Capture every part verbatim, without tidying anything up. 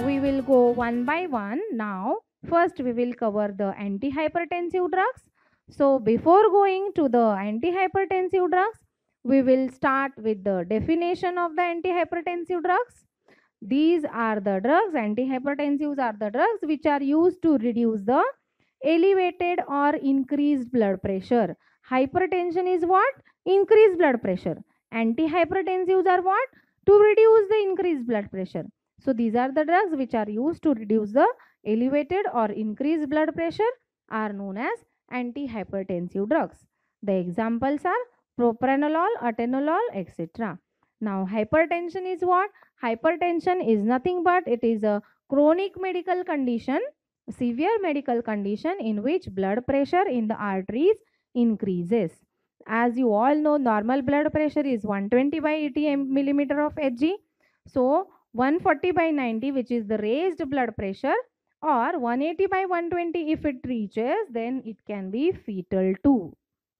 we will go one by one. Now, first we will cover the antihypertensive drugs. So, before going to the antihypertensive drugs, we will start with the definition of the antihypertensive drugs. These are the drugs, antihypertensives are the drugs which are used to reduce the elevated or increased blood pressure. Hypertension is what? Increased blood pressure. Antihypertensives are what? To reduce the increased blood pressure. So these are the drugs which are used to reduce the elevated or increased blood pressure are known as antihypertensive drugs. The examples are propranolol, atenolol, et cetera. Now hypertension is what? Hypertension is nothing but it is a chronic medical condition, severe medical condition in which blood pressure in the arteries increases. As you all know, normal blood pressure is one twenty by eighty millimeter of Hg. So one forty by ninety, which is the raised blood pressure, or one eighty by one twenty if it reaches, then it can be fetal too.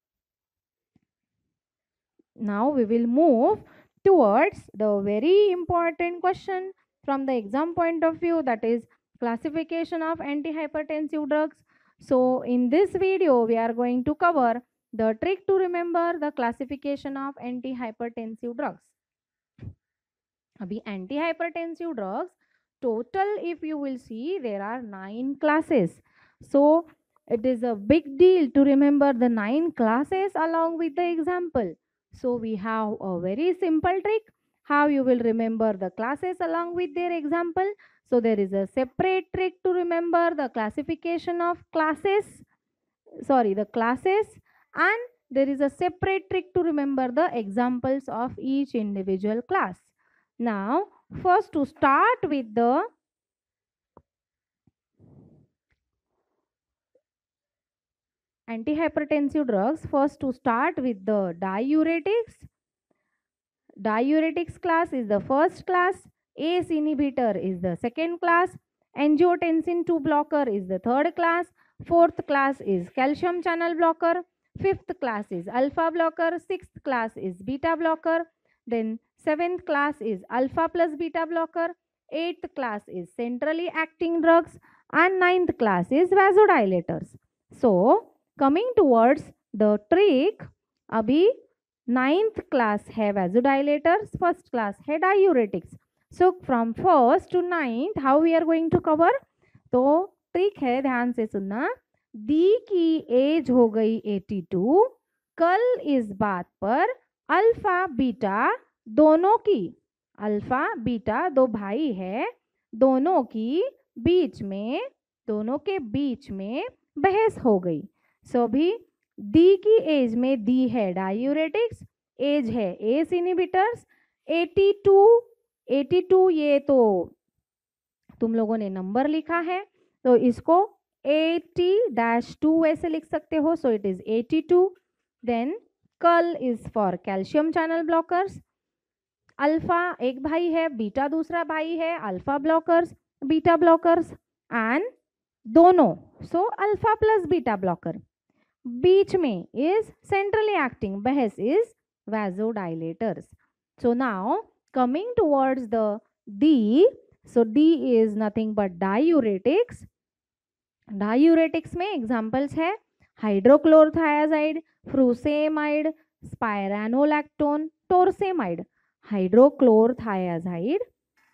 Now we will move towards the very important question from the exam point of view, that is classification of antihypertensive drugs. So in this video we are going to cover the trick to remember the classification of antihypertensive drugs. Abhi antihypertensive drugs total, if you will see, there are nine classes. So it is a big deal to remember the nine classes along with the example. So we have a very simple trick how you will remember the classes along with their example. So there is a separate trick to remember the classification of classes, sorry, the classes, and there is a separate trick to remember the examples of each individual class. Now, first to start with the antihypertensive drugs, first to start with the diuretics. Diuretics class is the first class, A C E inhibitor is the second class, angiotensin two blocker is the third class, fourth class is calcium channel blocker, fifth class is alpha blocker, sixth class is beta blocker, then seventh class is alpha plus beta blocker, eighth class is centrally acting drugs, and ninth class is vasodilators. So, coming towards the trick, abhi ninth class है vasodilators, first class है diuretics. So from first to ninth how we are going to cover? तो trick है, ध्यान से सुनना. दी की as हो गई बयासी, कल इस बात पर अल्फा बीटा दोनों की, अल्फा बीटा दो भाई है, दोनों की बीच में, दोनों के बीच में बहस हो गई. सो भी दी की एज में दी है डायूरेटिक्स, एज है एस इनहिबिटर्स, बयासी बयासी ये तो तुम लोगों ने नंबर लिखा है तो इसको अस्सी डैश टू ऐसे लिख सकते हो. सो इट इज बयासी. देन कल is for calcium channel blockers. Alpha एक भाई है, बीटा दूसरा भाई है, alpha blockers, beta blockers, and दोनों, so alpha plus beta blocker. बीच में is centrally acting, बहस is vasodilators. So now coming towards the D, so D is nothing but diuretics. Diuretics में examples है hydrochlorothiazide, furosemide, spironolactone, torsemide. Hydrochlorothiazide,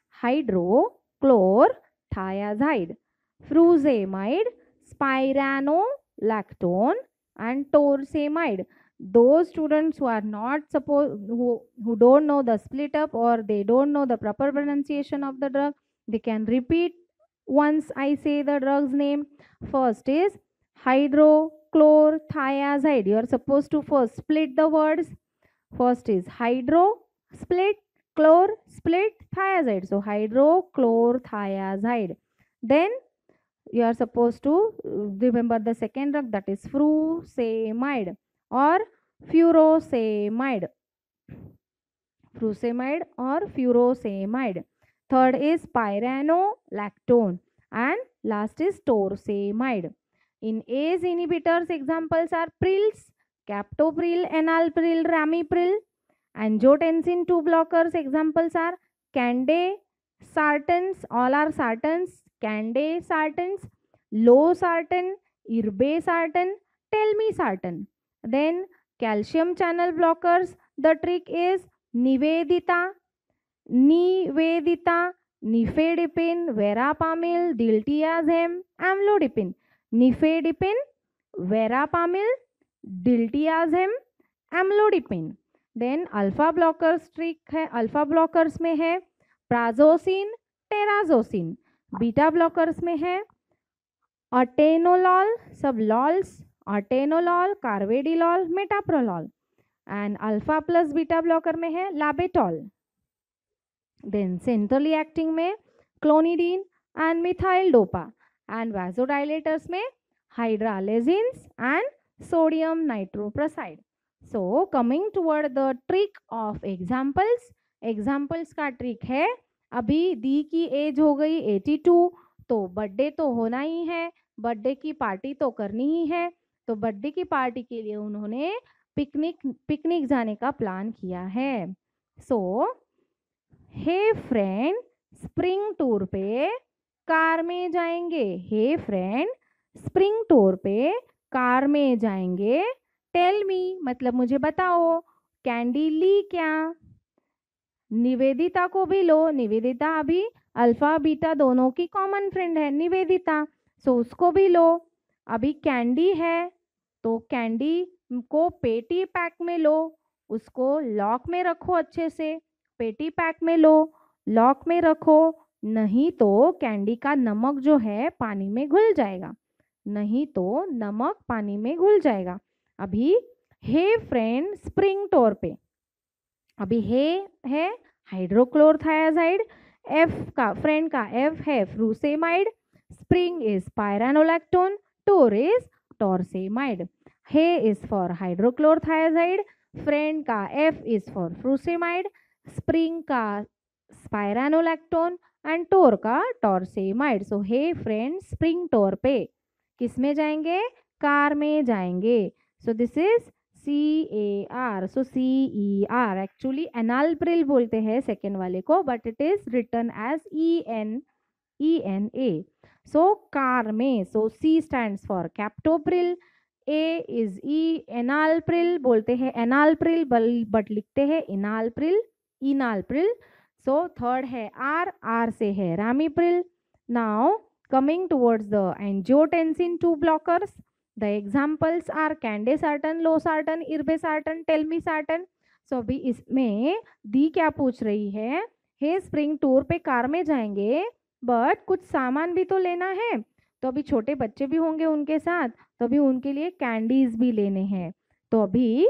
hydrochlorothiazide, furosemide, spironolactone, and torsemide. Those students who are not supposed, who, who don't know the split up or they don't know the proper pronunciation of the drug, they can repeat once I say the drug's name. First is hydrochlorothiazide. You are supposed to first split the words. First is hydro split, chlor split, thiazide. So hydrochlorothiazide. Then you are supposed to remember the second drug, that is furosemide or furosemide. Furosemide or furosemide. Third is spironolactone and last is torsemide. In A C E inhibitors examples are prils, captopril, enalapril, ramipril. Angiotensin two blockers examples are Cande, sartans, all are sartans, cande sartans, losartan, irbesartan, telmisartan. Then calcium channel blockers, the trick is nivedita, nivedita, nifedipine, verapamil, diltiazem, amlodipine. Nifedipine, verapamil, diltiazem, amlodipine. Then alpha blockers trick है, alpha blockers में है prazosin, terazosin. Beta blockers में है atenolol, सब lols, atenolol, carvedilol, metoprolol. And alpha plus beta blocker में है labetalol. Then centrally acting में clonidine and methyl dopa. And vasodilators में hydralazines and sodium nitroprusside. So coming toward the trick of examples, examples का trick है, अभी दी की as हो गई बयासी, तो बर्थडे तो होना ही है, बर्थडे की पार्टी तो करनी ही है. तो बर्थडे की पार्टी के लिए उन्होंने पिकनिक पिकनिक जाने का प्लान किया है. So hey friend spring tour पे कार में जाएंगे. हे फ्रेंड स्प्रिंग टूर पे कार में जाएंगे. टेल मी मतलब मुझे बताओ. कैंडी ली क्या? निवेदिता को भी लो. निवेदिता अभी अल्फा बीटा दोनों की कॉमन फ्रेंड है निवेदिता, सो उसको भी लो. अभी कैंडी है तो कैंडी को पेटी पैक में लो, उसको लॉक में रखो अच्छे से. पेटी पैक में लो, लॉक में रखो, नहीं तो कैंडी का नमक जो है पानी में घुल जाएगा. नहीं तो नमक पानी में घुल जाएगा. अभी हे फ्रेंड स्प्रिंग टूर पे, अभी हे है हाइड्रोक्लोरथायाजाइड, एफ का फ्रेंड का एफ है furosemide, spring is spironolactone, tour is torsemide. Hey is for hydrochlorothiazide, friend का F is for furosemide, spring का पायरानोलैक्टोन एंड टोर का torsemide. So hey friend spring tour पे किस में जाएंगे? कार में जाएंगे. So this is C A R. So C E R actually enalpril बोलते हैं सेकेंड वाले को, but it is written as E N E N A. So car में, so C stands for captopril, A is E enalpril बोलते हैं enalpril but लिखते हैं enalpril enalpril. So third है R, R से है ramipril. Now coming towards the angiotensin two blockers. The examples are candesartan, losartan, irbesartan, telmisartan. So अभी इसमें दी क्या पूछ रही है? हे स्प्रिंग टूर पे कार में जाएंगे बट कुछ सामान भी तो लेना है. तो अभी छोटे बच्चे भी होंगे उनके साथ, तो अभी उनके लिए कैंडीज भी लेने हैं. तो अभी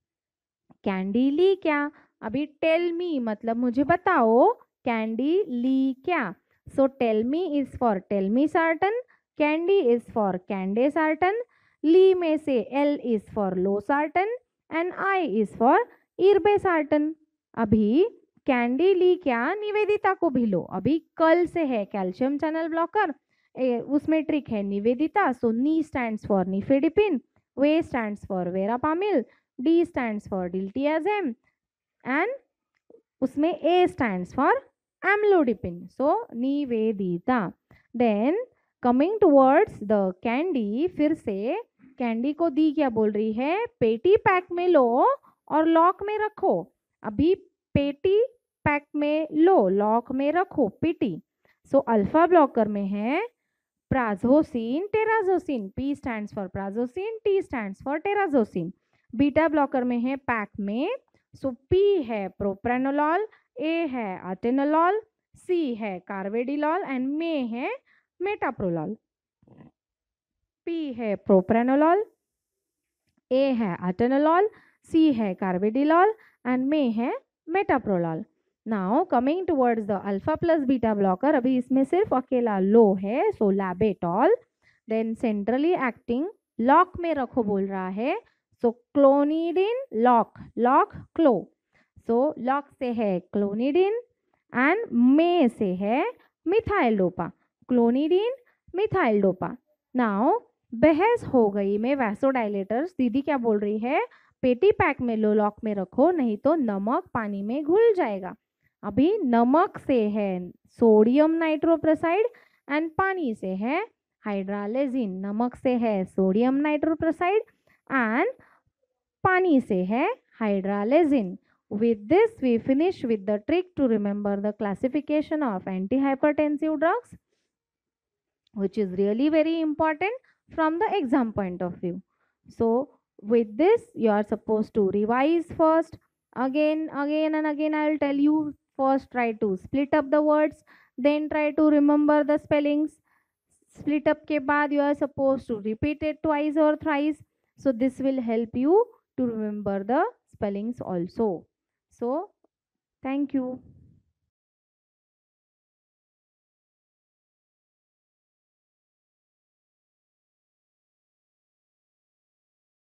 कैंडी ली क्या? अभी टेल मी मतलब मुझे बताओ कैंडी ली क्या. So tell me is for telmisartan, candy is for candesartan, ली में से L is for losartan and I is for irbesartan. अभी कैंडी ली क्या? निवेदिता को भी लो. अभी कल से है कैल्शियम चैनल ब्लॉकर, उसमें ट्रिक है निवेदिता. सो नी स्टैंड्स फॉर निफेडिपिन, वे stands for verapamil, D stands for diltiazem and उसमें A stands for amlodipine. So Nivedita. Then coming towards the candy, फिर से कैंडी को दी क्या बोल रही है? पेटी पैक में लो और लॉक में रखो. अभी पेटी पैक में लो, लॉक में रखो पेटी. सो अल्फा ब्लॉकर में है prazosin, terazosin. P stands for prazosin, T stands for terazosin. Beta blocker में है पैक में. सो पी है प्रोप्रानोलॉल, ए है अटेनोलॉल, सी है कार्वेडिलॉल एंड में है मेटाप्रोलॉल. पी है प्रोप्रानोलॉल, ए है अटेनोलॉल, सी है कार्वेडिलॉल एंड में है metoprolol. Now coming towards the alpha plus beta blocker, अभी इसमें सिर्फ अकेला लो है, so labetalol. Then centrally acting lock में रखो बोल रहा है, सो क्लोनिडिन लॉक, लॉक क्लो. सो लॉक से है क्लोनिडिन एंड में से है methyl dopa. Clonidine methyl dopa. Now बहस हो गई में वैसोडाइलेटर्स. दीदी क्या बोल रही है? पेटी पैक में लो, लॉक में रखो, नहीं तो नमक पानी में घुल जाएगा. अभी नमक से है सोडियम नाइट्रोप्रोसाइड एंड पानी से है हाइड्रालेजिन. नमक से है सोडियम नाइट्रोप्रोसाइड एंड पानी से है हाइड्रालेजिन. With this, we finish with the trick to remember the classification of antihypertensive drugs, which is really very important from the exam point of view. So, with this, you are supposed to revise first. Again, again, and again, I will tell you. First, try to split up the words, then try to remember the spellings. Split up के बाद you are supposed to repeat it twice or thrice. So, this will help you to remember the spellings also. So, thank you.